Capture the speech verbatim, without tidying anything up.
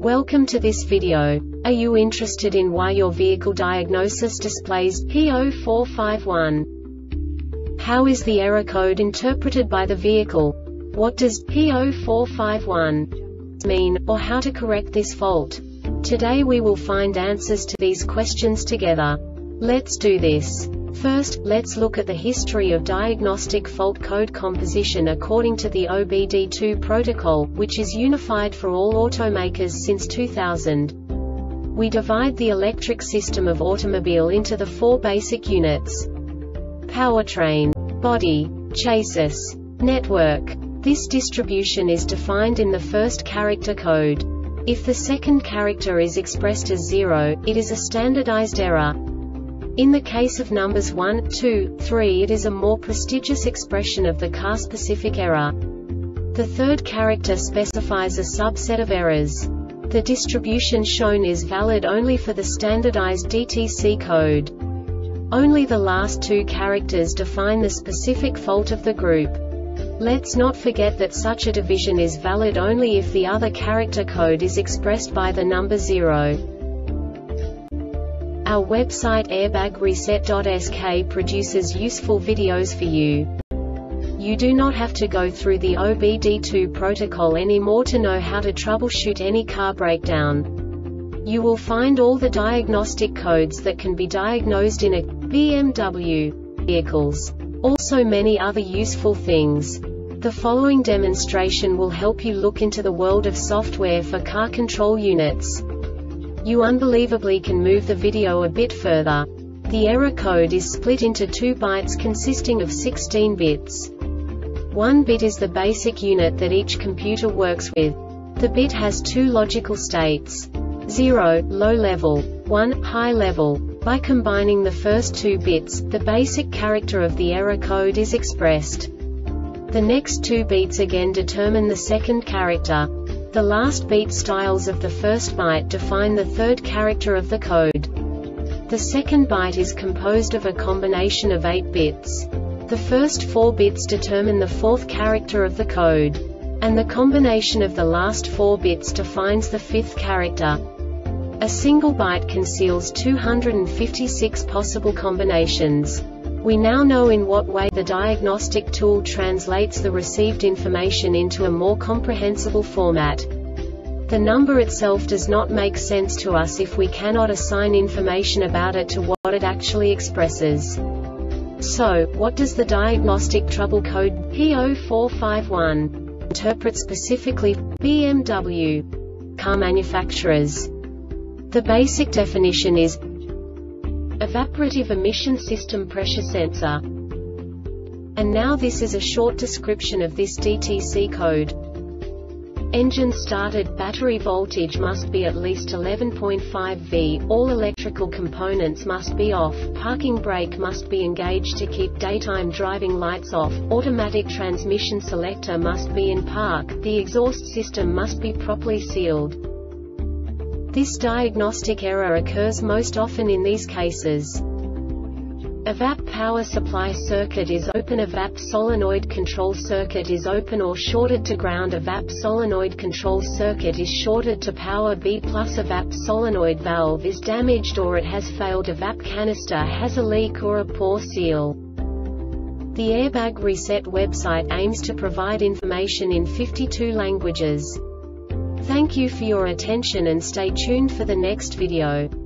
Welcome to this video. Are you interested in why your vehicle diagnosis displays P zero four five one? How is the error code interpreted by the vehicle? What does P zero four five one mean, or how to correct this fault? Today we will find answers to these questions together. Let's do this. First, let's look at the history of diagnostic fault code composition according to the O B D two protocol, which is unified for all automakers since two thousand. We divide the electric system of automobile into the four basic units: powertrain, body, chassis, network. This distribution is defined in the first character code. If the second character is expressed as zero, it is a standardized error. In the case of numbers one, two, three, it is a more prestigious expression of the car-specific error. The third character specifies a subset of errors. The distribution shown is valid only for the standardized D T C code. Only the last two characters define the specific fault of the group. Let's not forget that such a division is valid only if the other character code is expressed by the number zero. Our website airbag reset dot S K produces useful videos for you. You do not have to go through the O B D two protocol anymore to know how to troubleshoot any car breakdown. You will find all the diagnostic codes that can be diagnosed in a B M W vehicles. Also many other useful things. The following demonstration will help you look into the world of software for car control units. You unbelievably can move the video a bit further. The error code is split into two bytes consisting of sixteen bits. One bit is the basic unit that each computer works with. The bit has two logical states: zero, low level, one, high level. By combining the first two bits, the basic character of the error code is expressed. The next two beats again determine the second character. The last beat styles of the first byte define the third character of the code. The second byte is composed of a combination of eight bits. The first four bits determine the fourth character of the code. And the combination of the last four bits defines the fifth character. A single byte conceals two hundred fifty-six possible combinations. We now know in what way the diagnostic tool translates the received information into a more comprehensible format. The number itself does not make sense to us if we cannot assign information about it to what it actually expresses. So, what does the diagnostic trouble code P zero four five one interpret specifically for B M W car manufacturers? The basic definition is evaporative emission system pressure sensor. And now this is a short description of this D T C code. Engine started, battery voltage must be at least eleven point five volts, all electrical components must be off, parking brake must be engaged to keep daytime driving lights off, automatic transmission selector must be in park, the exhaust system must be properly sealed. This diagnostic error occurs most often in these cases: E V A P power supply circuit is open, E V A P solenoid control circuit is open or shorted to ground, E V A P solenoid control circuit is shorted to power B plus, E V A P solenoid valve is damaged or it has failed, E V A P canister has a leak or a poor seal. The Airbag Reset website aims to provide information in fifty-two languages. Thank you for your attention and stay tuned for the next video.